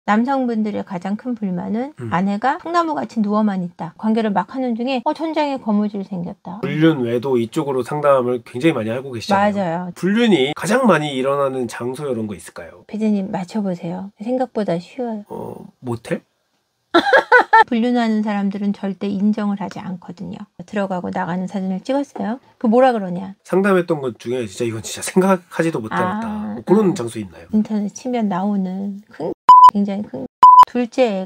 남성분들의 가장 큰 불만은 아내가 통나무같이 누워만 있다. 관계를 막 하는 중에 천장에 거무줄 생겼다. 불륜 외도 이쪽으로 상담을 굉장히 많이 하고 계시잖아요. 맞아요. 불륜이 가장 많이 일어나는 장소 이런 거 있을까요? 피디님 맞춰보세요. 생각보다 쉬워요. 모텔? 불륜하는 사람들은 절대 인정을 하지 않거든요. 들어가고 나가는 사진을 찍었어요. 그 뭐라 그러냐? 상담했던 것 중에 이건 진짜 생각하지도 못하겠다. 그런 장소 있나요? 인터넷 치면 나오는 굉장히 큰 둘째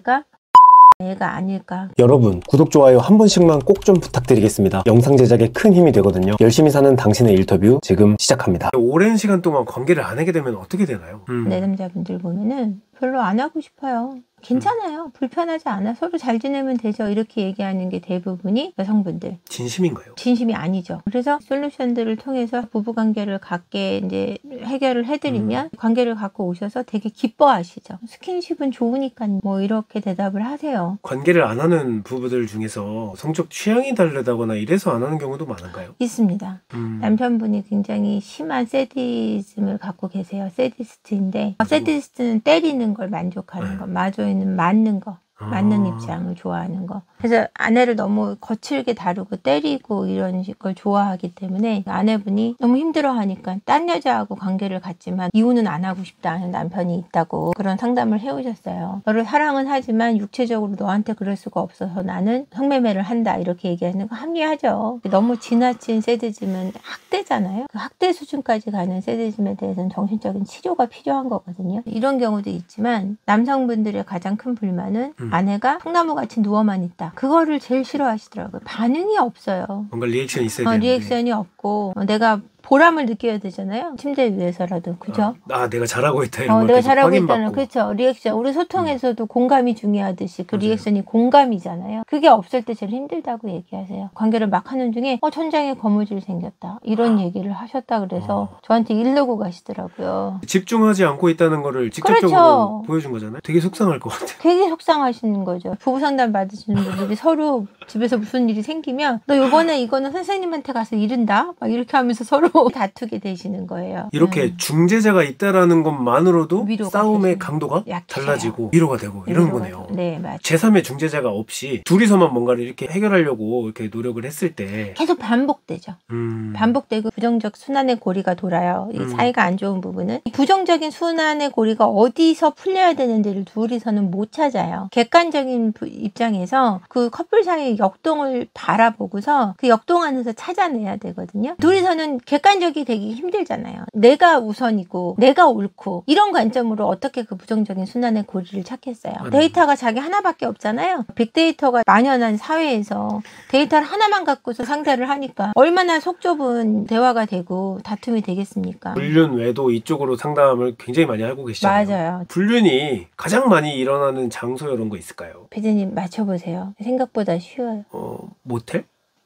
애가 아닐까. 여러분, 구독, 좋아요 한 번씩만 꼭 좀 부탁드리겠습니다. 영상 제작에 큰 힘이 되거든요. 열심히 사는 당신의 인터뷰 지금 시작합니다. 오랜 시간 동안 관계를 안 하게 되면 어떻게 되나요? 내담자분들 보면은 별로 안 하고 싶어요. 괜찮아요. 불편하지 않아. 서로 잘 지내면 되죠. 이렇게 얘기하는 게 대부분이 여성분들. 진심인가요? 진심이 아니죠. 그래서 솔루션들을 통해서 부부관계를 갖게 이제 해결을 해드리면 관계를 갖고 오셔서 되게 기뻐하시죠. 스킨십은 좋으니까 뭐 이렇게 대답을 하세요. 관계를 안 하는 부부들 중에서 성적 취향이 다르다거나 이래서 안 하는 경우도 많은가요? 있습니다. 남편분이 굉장히 심한 세디즘을 갖고 계세요. 세디스트인데 세디스트는 때리는 걸 만족하는 거, 마조이는 맞는 거, 맞는 입장을 좋아하는 거. 그래서 아내를 너무 거칠게 다루고 때리고 이런 걸 좋아하기 때문에 아내분이 너무 힘들어하니까 딴 여자하고 관계를 갖지만 이혼은 안 하고 싶다 하는 남편이 있다고 그런 상담을 해오셨어요. 너를 사랑은 하지만 육체적으로 너한테 그럴 수가 없어서 나는 성매매를 한다 이렇게 얘기하는 거 합리하죠. 너무 지나친 세디즘은 학대잖아요. 그 학대 수준까지 가는 세디즘에 대해서는 정신적인 치료가 필요한 거거든요. 이런 경우도 있지만 남성분들의 가장 큰 불만은 아내가 통나무같이 누워만 있다. 그거를 제일 싫어하시더라고요. 반응이 없어요. 뭔가 리액션이 있어야 되는데. 리액션이 없고 내가 보람을 느껴야 되잖아요. 침대 위에서라도. 그죠? 내가 잘하고 있다 이런 걸 내가 잘하고 확인받고. 있다는 그렇죠. 리액션. 우리 소통에서도 공감이 중요하듯이 그 리액션이 공감이잖아요. 그게 없을 때 제일 힘들다고 얘기하세요. 관계를 막 하는 중에 천장에 거무줄 생겼다. 이런 얘기를 하셨다 그래서 저한테 일르고 가시더라고요. 집중하지 않고 있다는 거를 직접적으로 그렇죠. 보여준 거잖아요. 되게 속상할 것 같아요. 되게 속상하시는 거죠. 부부 상담 받으시는 분들이 서로 집에서 무슨 일이 생기면 너 요번에 이거는 선생님한테 가서 이른다? 막 이렇게 하면서 서로 다투게 되시는 거예요. 이렇게 중재자가 있다라는 것만으로도 싸움의 되시는. 강도가 약해요. 달라지고 위로가 되고 이런 거네요. 네, 맞아요. 제3의 중재자가 없이 둘이서만 뭔가를 이렇게 해결하려고 이렇게 노력을 했을 때 계속 반복되죠. 반복되고 부정적 순환의 고리가 돌아요. 이 사이가 안 좋은 부분은 이 부정적인 순환의 고리가 어디서 풀려야 되는지를 둘이서는 못 찾아요. 객관적인 입장에서 그 커플 사이의 역동을 바라보고서 그 역동 안에서 찾아내야 되거든요. 둘이서는 객관적이 되기 힘들잖아요. 내가 우선이고 내가 옳고 이런 관점으로 어떻게 그 부정적인 순환의 고리를 찾겠어요. 데이터가 자기 하나밖에 없잖아요. 빅데이터가 만연한 사회에서 데이터를 하나만 갖고서 상대를 하니까 얼마나 속 좁은 대화가 되고 다툼이 되겠습니까? 불륜 외도 이쪽으로 상담을 굉장히 많이 하고 계시잖아요. 맞아요. 불륜이 가장 많이 일어나는 장소 이런 거 있을까요? 피디님 맞춰보세요. 생각보다 쉬워요. 모텔?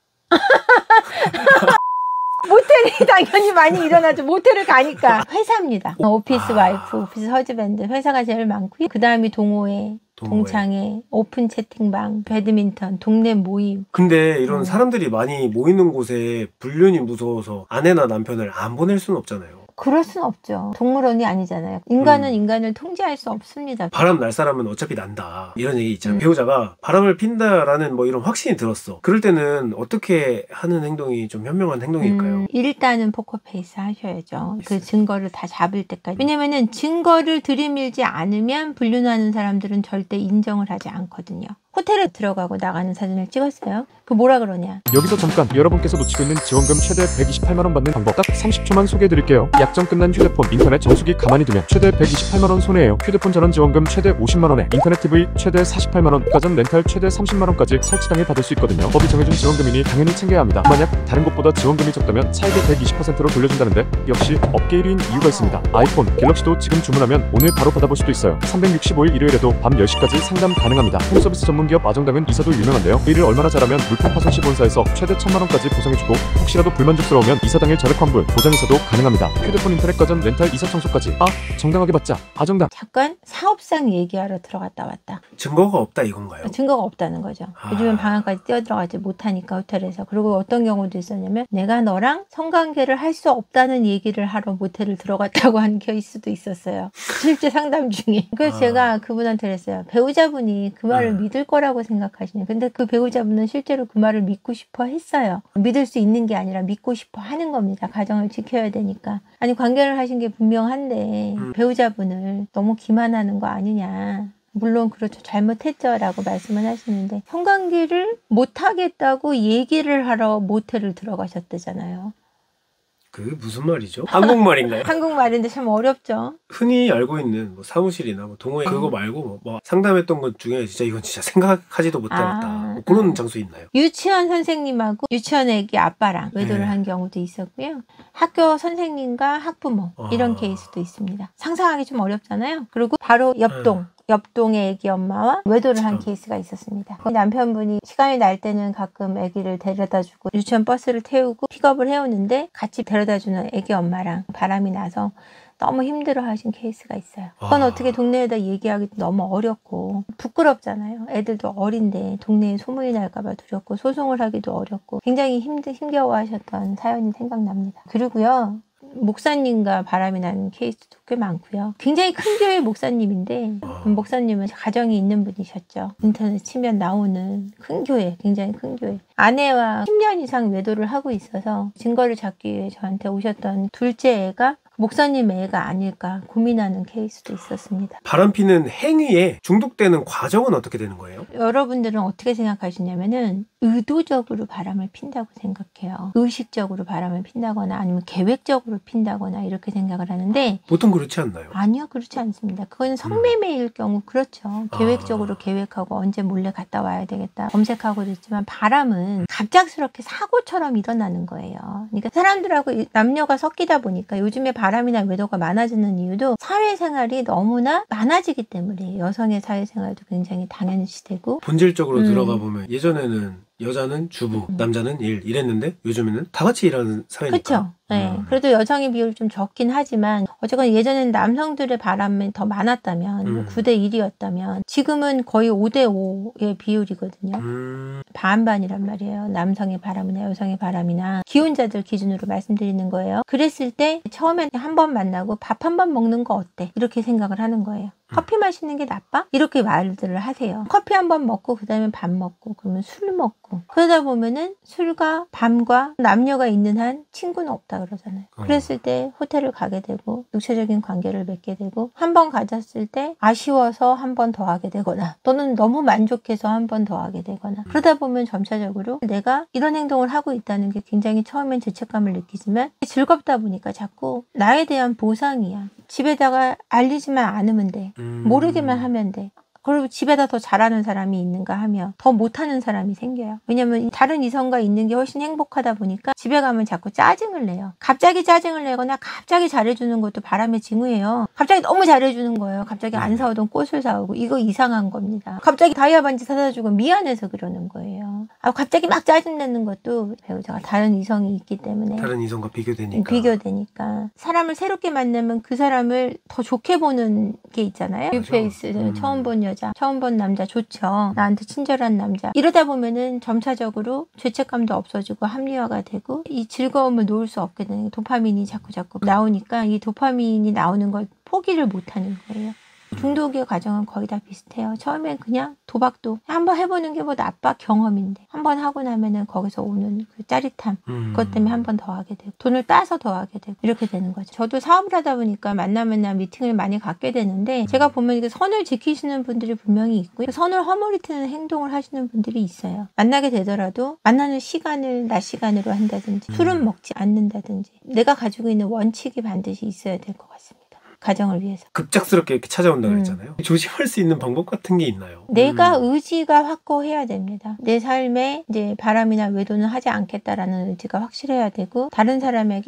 모텔이 당연히 많이 일어나죠. 모텔을 가니까. 회사입니다. 오피스 와이프, 오피스 허즈밴드 회사가 제일 많고요. 그 다음이 동호회, 동창회, 오픈 채팅방, 배드민턴, 동네 모임. 근데 이런 사람들이 많이 모이는 곳에 불륜이 무서워서 아내나 남편을 안 보낼 수는 없잖아요. 그럴 순 없죠. 동물원이 아니잖아요. 인간은 인간을 통제할 수 없습니다. 바람 날 사람은 어차피 난다 이런 얘기 있잖아요. 배우자가 바람을 핀다라는 뭐 이런 확신이 들었어. 그럴 때는 어떻게 하는 행동이 좀 현명한 행동일까요? 일단은 포커페이스 하셔야죠. 그 증거를 다 잡을 때까지. 왜냐면은 증거를 들이밀지 않으면 불륜하는 사람들은 절대 인정을 하지 않거든요. 호텔에 들어가고 나가는 사진을 찍었어요. 그 뭐라 그러냐? 여기서 잠깐 여러분께서 놓치고 있는 지원금 최대 128만원 받는 방법 딱 30초만 소개해드릴게요. 약정 끝난 휴대폰, 인터넷 정수기 가만히 두면 최대 128만원 손해예요. 휴대폰 전원 지원금 최대 50만원에 인터넷 TV 최대 48만원, 가전 렌탈 최대 30만원까지 설치 당일 받을 수 있거든요. 법이 정해준 지원금이니 당연히 챙겨야 합니다. 만약 다른 곳보다 지원금이 적다면 차액의 120%로 돌려준다는데 역시 업계 1위인 이유가 있습니다. 아이폰, 갤럭시도 지금 주문하면 오늘 바로 받아볼 수도 있어요. 365일 일요일에도 밤 10시까지 상담 가능합니다. 홈서비스 전문기업 아정당은 이사도 유명한데요. 일을 얼마나 잘하면 물품 파손 시 본사에서 최대 1,000만원까지 보상해주고 혹시라도 불만족스러우면 이사 당일 자력 환불, 보장이사도 가능합니다. 휴대폰 인터넷 과전 렌탈 이사 청소까지. 정당하게 받자. 정당. 잠깐 사업상 얘기하러 들어갔다 왔다. 증거가 없다 이건가요? 증거가 없다는 거죠. 요즘은 방안까지 뛰어들어가지 못하니까 호텔에서. 그리고 어떤 경우도 있었냐면 내가 너랑 성관계를 할 수 없다는 얘기를 하러 모텔을 들어갔다고 하는 케이스도 있었어요. 실제 상담 중에. 그래서 제가 그분한테 그랬어요. 배우자분이 그 말을 믿을 거라고 생각하시냐. 근데 그 배우자분은 실제로 그 말을 믿고 싶어 했어요. 믿을 수 있는 게 아니라 믿고 싶어 하는 겁니다. 가정을 지켜야 되니까. 아니 관계를 하신 게 분명한데 배우자분을 너무 기만하는 거 아니냐. 물론 그렇죠. 잘못했죠 라고 말씀을 하시는데 성관계를 못하겠다고 얘기를 하러 모텔을 들어가셨대잖아요. 그게 무슨 말이죠? 한국말인가요? 한국말인데 참 어렵죠. 흔히 알고 있는 뭐 사무실이나 뭐 동호회 그거 말고 뭐 상담했던 것 중에 진짜 이건 진짜 생각하지도 못하겠다 뭐 그런 장소 있나요? 유치원 선생님하고 유치원 애기 아빠랑 외도를 한 경우도 있었고요. 학교 선생님과 학부모 이런 케이스도 있습니다. 상상하기 좀 어렵잖아요. 그리고 바로 옆동의 애기 엄마와 외도를 한 케이스가 있었습니다. 남편분이 시간이 날 때는 가끔 애기를 데려다주고 유치원 버스를 태우고 픽업을 해오는데 같이 데려다주는 애기 엄마랑 바람이 나서 너무 힘들어 하신 케이스가 있어요. 그건 어떻게 동네에다 얘기하기도 너무 어렵고 부끄럽잖아요. 애들도 어린데 동네에 소문이 날까봐 두렵고 소송을 하기도 어렵고 굉장히 힘겨워하셨던 사연이 생각납니다. 그리고요. 목사님과 바람이 나는 케이스도 꽤 많고요. 굉장히 큰 교회 목사님인데 목사님은 가정이 있는 분이셨죠. 인터넷 치면 나오는 큰 교회, 굉장히 큰 교회. 아내와 10년 이상 외도를 하고 있어서 증거를 잡기 위해 저한테 오셨던 둘째 애가 목사님 애가 아닐까 고민하는 케이스도 있었습니다. 바람피는 행위에 중독되는 과정은 어떻게 되는 거예요? 여러분들은 어떻게 생각하시냐면은 의도적으로 바람을 핀다고 생각해요. 의식적으로 바람을 핀다거나 아니면 계획적으로 핀다거나 이렇게 생각을 하는데 보통 그렇지 않나요? 아니요. 그렇지 않습니다. 그건 성매매일 경우 그렇죠. 계획적으로 계획하고 언제 몰래 갔다 와야 되겠다 검색하고 그랬지만 바람은 갑작스럽게 사고처럼 일어나는 거예요. 그러니까 사람들하고 남녀가 섞이다 보니까 요즘에 바람이나 외도가 많아지는 이유도 사회생활이 너무나 많아지기 때문에 여성의 사회생활도 굉장히 당연시되고 본질적으로 들어가 보면 예전에는 여자는 주부, 남자는 일 이랬는데 요즘에는 다 같이 일하는 사회니까. 그렇죠. 네. 그래도 여성의 비율이 좀 적긴 하지만 어쨌거나 예전에는 남성들의 바람이 더 많았다면 9대 1이었다면 지금은 거의 5대 5의 비율이거든요. 반반이란 말이에요. 남성의 바람이나 여성의 바람이나 기혼자들 기준으로 말씀드리는 거예요. 그랬을 때 처음에 한 번 만나고 밥 한 번 먹는 거 어때? 이렇게 생각을 하는 거예요. 커피 마시는 게 나빠? 이렇게 말들을 하세요. 커피 한 번 먹고 그 다음에 밥 먹고 그러면 술 먹고 그러다 보면은 술과 밤과 남녀가 있는 한 친구는 없다 그러잖아요. 그랬을 때 호텔을 가게 되고 육체적인 관계를 맺게 되고 한 번 가졌을 때 아쉬워서 한 번 더 하게 되거나 또는 너무 만족해서 한 번 더 하게 되거나 그러다 보면 점차적으로 내가 이런 행동을 하고 있다는 게 굉장히 처음엔 죄책감을 느끼지만 즐겁다 보니까 자꾸 나에 대한 보상이야. 집에다가 알리지만 않으면 돼. 모르게만 하면 돼. 그리고 집에다 더 잘하는 사람이 있는가 하면 더 못하는 사람이 생겨요. 왜냐면 다른 이성과 있는 게 훨씬 행복하다 보니까 집에 가면 자꾸 짜증을 내요. 갑자기 짜증을 내거나 갑자기 잘해주는 것도 바람의 징후예요. 갑자기 너무 잘해주는 거예요. 갑자기 안 사오던 꽃을 사오고 이거 이상한 겁니다. 갑자기 다이아 반지 사다 주고 미안해서 그러는 거예요. 갑자기 막 짜증내는 것도 배우자가 다른 이성이 있기 때문에 다른 이성과 비교되니까 사람을 새롭게 만나면 그 사람을 더 좋게 보는 게 있잖아요. 뉴페이스 처음 본 여자, 처음 본 남자 좋죠. 나한테 친절한 남자. 이러다 보면은 점차적으로 죄책감도 없어지고 합리화가 되고 이 즐거움을 놓을 수 없게 되는 거예요. 도파민이 자꾸 나오니까 이 도파민이 나오는 걸 포기를 못하는 거예요. 중독의 과정은 거의 다 비슷해요. 처음엔 그냥 도박도 한번 해보는 게 뭐 나빠 경험인데 한번 하고 나면은 거기서 오는 그 짜릿함 그것 때문에 한 번 더 하게 되고 돈을 따서 더 하게 되고 이렇게 되는 거죠. 저도 사업을 하다 보니까 만나면 미팅을 많이 갖게 되는데 제가 보면 이게 선을 지키시는 분들이 분명히 있고 선을 허물이트는 행동을 하시는 분들이 있어요. 만나게 되더라도 만나는 시간을 낮 시간으로 한다든지 술은 먹지 않는다든지 내가 가지고 있는 원칙이 반드시 있어야 될 것 같습니다. 가정을 위해서. 급작스럽게 이렇게 찾아온다고 그랬잖아요. 조심할 수 있는 방법 같은 게 있나요? 내가 의지가 확고해야 됩니다. 내 삶에 이제 바람이나 외도는 하지 않겠다라는 의지가 확실해야 되고 다른 사람에게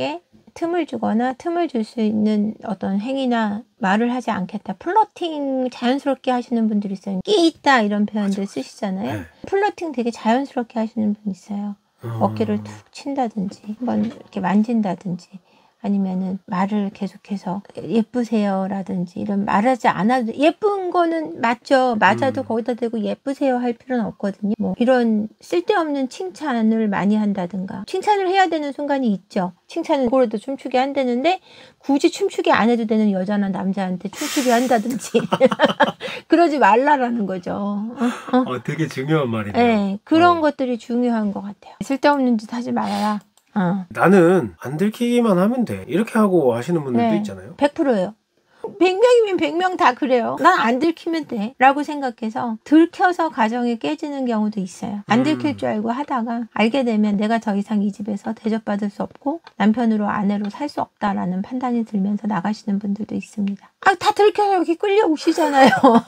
틈을 주거나 틈을 줄 수 있는 어떤 행위나 말을 하지 않겠다. 플러팅 자연스럽게 하시는 분들이 있어요. 끼 있다 이런 표현들 쓰시잖아요. 네. 플러팅 되게 자연스럽게 하시는 분 있어요. 어깨를 툭 친다든지 한번 이렇게 만진다든지 아니면은 말을 계속해서 예쁘세요라든지 이런 말하지 않아도 예쁜 거는 맞죠. 맞아도 거기다 대고 예쁘세요 할 필요는 없거든요. 뭐 이런 쓸데없는 칭찬을 많이 한다든가 칭찬을 해야 되는 순간이 있죠. 칭찬은 그래도 춤추게 한다는데 굳이 춤추게 안 해도 되는 여자나 남자한테 춤추게 한다든지 그러지 말라라는 거죠. 되게 중요한 말이네요. 네, 그런 것들이 중요한 것 같아요. 쓸데없는 짓 하지 말아라. 나는 안 들키기만 하면 돼. 이렇게 하고 하시는 분들도 네, 있잖아요. 100%예요. 100명이면 100명 다 그래요. 난 안 들키면 돼 라고 생각해서 들켜서 가정이 깨지는 경우도 있어요. 안 들킬 줄 알고 하다가 알게 되면 내가 더 이상 이 집에서 대접받을 수 없고 남편으로 아내로 살 수 없다라는 판단이 들면서 나가시는 분들도 있습니다. 다 들켜서 여기 끌려오시잖아요.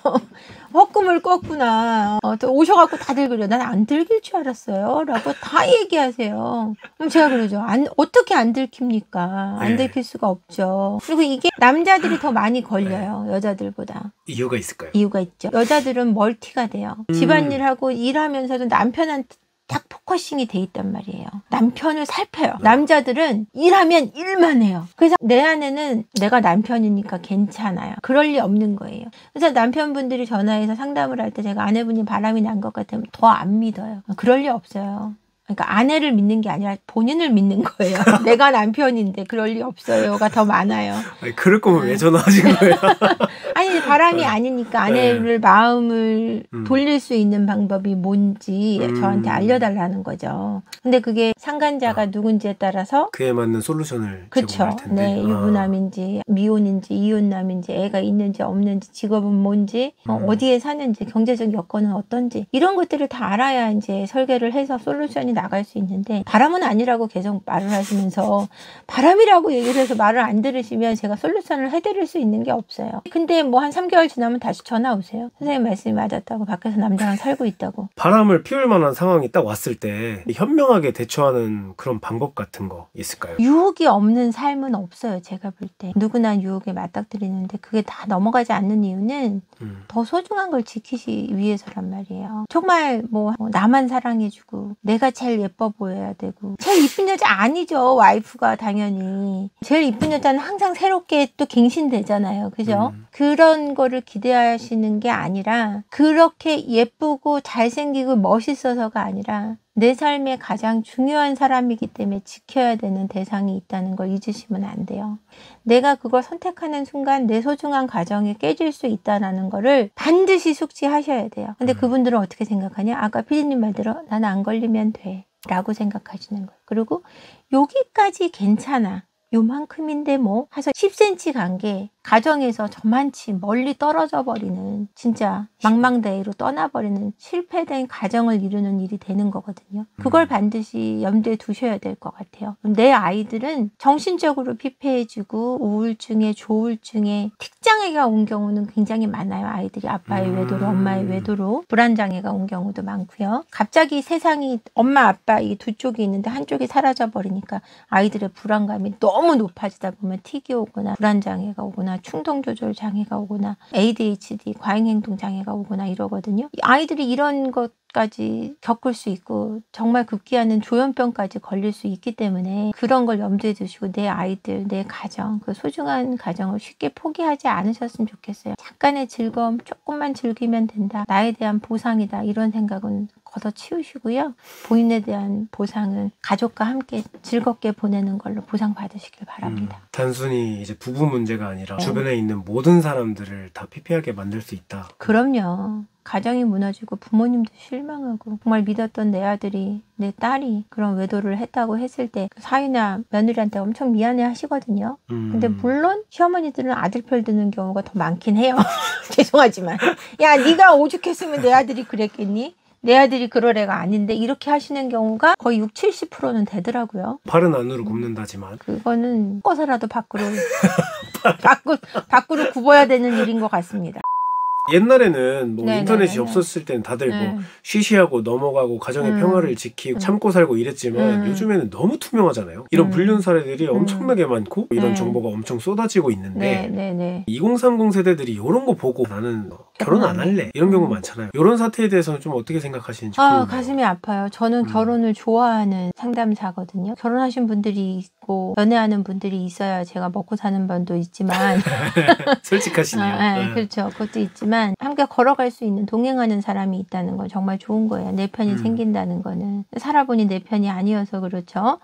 헛꿈을 꿨구나. 또 오셔갖고 다들 그래요. 난 안 들킬 줄 알았어요 라고 다 얘기하세요. 그럼 제가 그러죠. 어떻게 안 들킵니까? 안 들킬 수가 없죠. 그리고 이게 남자들이 더 많이 걸려요. 여자들보다. 이유가 있을까요? 이유가 있죠. 여자들은 멀티가 돼요. 집안일하고 일하면서도 남편한테 딱 포커싱이 돼 있단 말이에요. 남편을 살펴요. 남자들은 일하면 일만 해요. 그래서 내 안에는 내가 남편이니까 괜찮아요. 그럴 리 없는 거예요. 그래서 남편분들이 전화해서 상담을 할 때 제가 아내분이 바람이 난 것 같으면 더 안 믿어요. 그럴 리 없어요. 그러니까 아내를 믿는 게 아니라 본인을 믿는 거예요. 내가 남편인데 그럴 리 없어요가 더 많아요. 아니, 그럴 거면 왜 전화하신 거예요? 아니 바람이 아니니까 아내를 마음을 돌릴 수 있는 방법이 뭔지 저한테 알려달라는 거죠. 근데 그게 상간자가 누군지에 따라서 그에 맞는 솔루션을 그쵸. 제공할 텐데. 네, 유부남인지 미혼인지 이혼남인지 애가 있는지 없는지 직업은 뭔지 어디에 사는지 경제적 여건은 어떤지 이런 것들을 다 알아야 이제 설계를 해서 솔루션이 나갈 수 있는데 바람은 아니라고 계속 말을 하시면서 바람이라고 얘기를 해서 말을 안 들으시면 제가 솔루션을 해드릴 수 있는 게 없어요. 근데 뭐 한 3개월 지나면 다시 전화 오세요. 선생님 말씀이 맞았다고 밖에서 남자랑 살고 있다고. 바람을 피울 만한 상황이 딱 왔을 때 현명하게 대처하는 그런 방법 같은 거 있을까요? 유혹이 없는 삶은 없어요. 제가 볼 때. 누구나 유혹에 맞닥뜨리는데 그게 다 넘어가지 않는 이유는 더 소중한 걸 지키기 위해서란 말이에요. 정말 뭐 나만 사랑해주고 내가 제일 예뻐 보여야 되고 제일 이쁜 여자 아니죠. 와이프가 당연히. 제일 이쁜 여자는 항상 새롭게 또 갱신되잖아요. 그죠? 그런 거를 기대하시는 게 아니라 그렇게 예쁘고 잘생기고 멋있어서가 아니라 내 삶의 가장 중요한 사람이기 때문에 지켜야 되는 대상이 있다는 걸 잊으시면 안 돼요. 내가 그걸 선택하는 순간 내 소중한 가정이 깨질 수 있다는 거를 반드시 숙지하셔야 돼요. 근데 그분들은 어떻게 생각하냐? 아까 피디님 말대로 난 안 걸리면 돼 라고 생각하시는 거예요. 그리고 여기까지 괜찮아. 요만큼인데 뭐 해서 10cm 간 게 가정에서 저만치 멀리 떨어져 버리는 진짜 망망대해로 떠나버리는 실패된 가정을 이루는 일이 되는 거거든요. 그걸 반드시 염두에 두셔야 될 것 같아요. 내 아이들은 정신적으로 피폐해지고 우울증에 조울증에 특장애가 온 경우는 굉장히 많아요. 아이들이 아빠의 외도로 엄마의 외도로 불안장애가 온 경우도 많고요. 갑자기 세상이 엄마 아빠 이 두 쪽이 있는데 한쪽이 사라져 버리니까 아이들의 불안감이 너무 높아지다 보면 틱이 오거나 불안장애가 오거나 충동조절 장애가 오거나 ADHD 과잉행동 장애가 오거나 이러거든요. 아이들이 이런 것까지 겪을 수 있고 정말 급기야는 조현병까지 걸릴 수 있기 때문에 그런 걸 염두에 두시고 내 아이들, 내 가정, 그 소중한 가정을 쉽게 포기하지 않으셨으면 좋겠어요. 잠깐의 즐거움 조금만 즐기면 된다. 나에 대한 보상이다. 이런 생각은 걷어치우시고요. 본인에 대한 보상은 가족과 함께 즐겁게 보내는 걸로 보상받으시길 바랍니다. 단순히 이제 부부 문제가 아니라 주변에 있는 모든 사람들을 다 피폐하게 만들 수 있다. 그럼요. 가정이 무너지고 부모님도 실망하고 정말 믿었던 내 아들이 내 딸이 그런 외도를 했다고 했을 때 사위나 며느리한테 엄청 미안해 하시거든요. 근데 물론 시어머니들은 아들 편 드는 경우가 더 많긴 해요. 죄송하지만 야 네가 오죽했으면 내 아들이 그랬겠니? 내 아들이 그럴 애가 아닌데 이렇게 하시는 경우가 거의 60-70%는 되더라고요. 팔은 안으로 굽는다지만 그거는 꺼서라도 밖으로 밖으로 굽어야 되는 일인 것 같습니다. 옛날에는 뭐 네, 인터넷이 네, 네. 없었을 때는 다들 네. 뭐 쉬쉬하고 넘어가고 가정의 평화를 지키고 참고 살고 이랬지만 요즘에는 너무 투명하잖아요. 이런 불륜 사례들이 엄청나게 많고 이런 네. 정보가 엄청 쏟아지고 있는데 네. 2030 세대들이 이런 거 보고 나는 결혼 안 할래 이런 경우 많잖아요. 이런 사태에 대해서는 좀 어떻게 생각하시는지 궁금해요. 가슴이 아파요. 저는 결혼을 좋아하는 상담사거든요. 결혼하신 분들이 있고 연애하는 분들이 있어야 제가 먹고 사는 번도 있지만 솔직하시네요. 네, 그렇죠. 그것도 있지만 함께 걸어갈 수 있는 동행하는 사람이 있다는 건 정말 좋은 거예요. 내 편이 생긴다는 거는. 살아보니 내 편이 아니어서 그렇죠.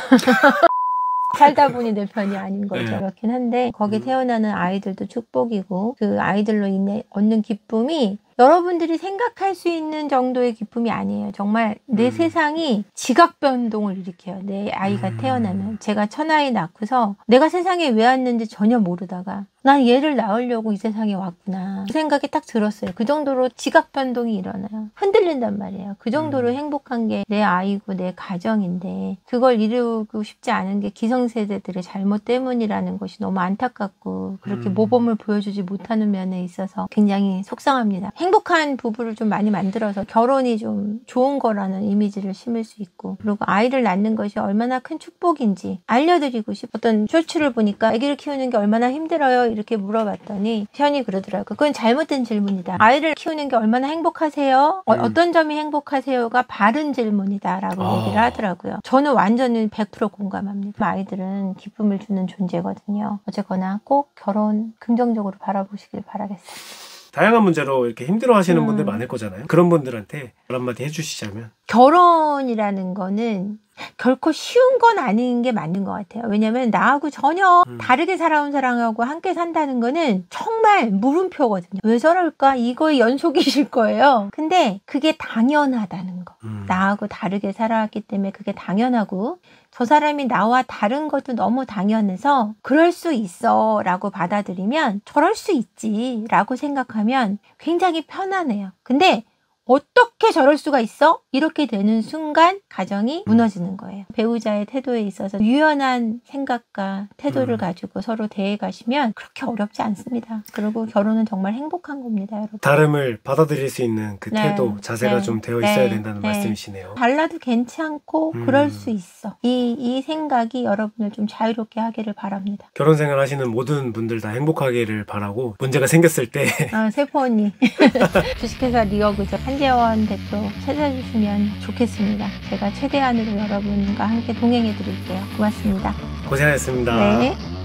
살다 보니 내 편이 아닌 거죠. 그렇긴 한데 거기 태어나는 아이들도 축복이고 그 아이들로 인해 얻는 기쁨이 여러분들이 생각할 수 있는 정도의 기쁨이 아니에요. 정말 내 세상이 지각 변동을 일으켜요. 내 아이가 태어나면. 제가 첫아이 낳고서 내가 세상에 왜 왔는지 전혀 모르다가 난 얘를 낳으려고 이 세상에 왔구나. 그 생각이 딱 들었어요. 그 정도로 지각 변동이 일어나요. 흔들린단 말이에요. 그 정도로 행복한 게 내 아이고 내 가정인데 그걸 이루고 싶지 않은 게 기성세대들의 잘못 때문이라는 것이 너무 안타깝고 그렇게 모범을 보여주지 못하는 면에 있어서 굉장히 속상합니다. 행복한 부부를 좀 많이 만들어서 결혼이 좀 좋은 거라는 이미지를 심을 수 있고 그리고 아이를 낳는 것이 얼마나 큰 축복인지 알려드리고 싶 어떤 쇼츠를 보니까 아기를 키우는 게 얼마나 힘들어요 이렇게 물어봤더니 편히 그러더라고요. 그건 잘못된 질문이다. 아이를 키우는 게 얼마나 행복하세요? 어떤 점이 행복하세요가 바른 질문이다 라고 얘기를 하더라고요. 저는 완전히 100% 공감합니다. 아이들은 기쁨을 주는 존재거든요. 어쨌거나 꼭 결혼 긍정적으로 바라보시길 바라겠습니다. 다양한 문제로 이렇게 힘들어하시는 분들 많을 거잖아요. 그런 분들한테 한마디 해주시자면 결혼이라는 거는 결코 쉬운 건 아닌 게 맞는 것 같아요. 왜냐면 나하고 전혀 다르게 살아온 사람하고 함께 산다는 거는 정말 물음표거든요. 왜 저럴까? 이거의 연속이실 거예요. 근데 그게 당연하다는 거. 나하고 다르게 살아왔기 때문에 그게 당연하고 저 사람이 나와 다른 것도 너무 당연해서 그럴 수 있어 라고 받아들이면 저럴 수 있지 라고 생각하면 굉장히 편안해요. 근데 어떻게 저럴 수가 있어? 이렇게 되는 순간 가정이 무너지는 거예요. 배우자의 태도에 있어서 유연한 생각과 태도를 가지고 서로 대해 가시면 그렇게 어렵지 않습니다. 그리고 결혼은 정말 행복한 겁니다, 여러분. 다름을 받아들일 수 있는 그 네. 태도, 자세가 네. 좀 되어 있어야 네. 된다는 네. 말씀이시네요. 달라도 괜찮고 그럴 수 있어. 이 생각이 여러분을 좀 자유롭게 하기를 바랍니다. 결혼 생활 하시는 모든 분들 다 행복하기를 바라고 문제가 생겼을 때 세포 언니 주식회사 리어그죠. 한재원 대표 찾아주시면 좋겠습니다. 제가 최대한으로 여러분과 함께 동행해 드릴게요. 고맙습니다. 고생하셨습니다. 네.